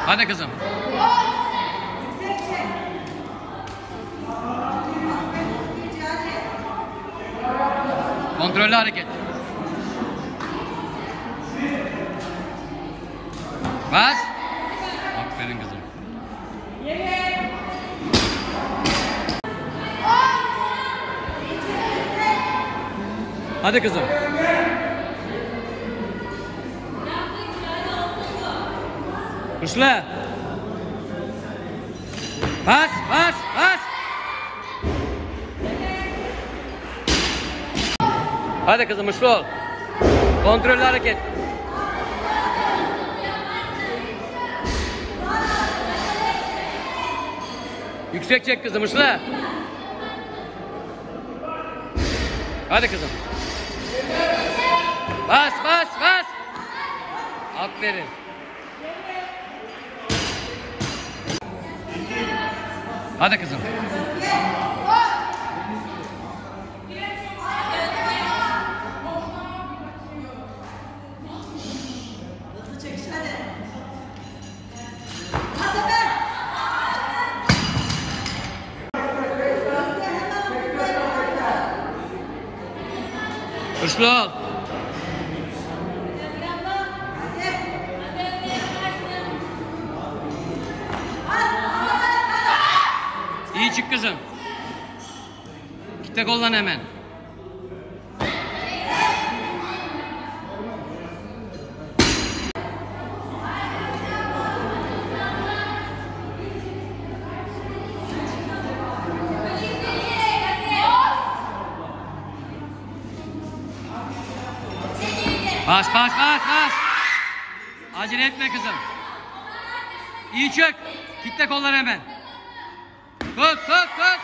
Hadi kızım. Kontrollü hareket. Bas. Aferin kızım. Hadi kızım. Hırslı. Bas, bas, bas. Hadi kızım, hırslı ol. Kontrollü hareket. Yüksek çek kızım, hırslı. Hadi kızım. Bas, bas, bas. Aferin. Hadi kızım. Hırslı ol. İyi çık kızım. Kitle kollan hemen. Bas, bas, bas, bas. Acele etme kızım. İyi çök. Kitle kollar hemen. Tut, tut, tut.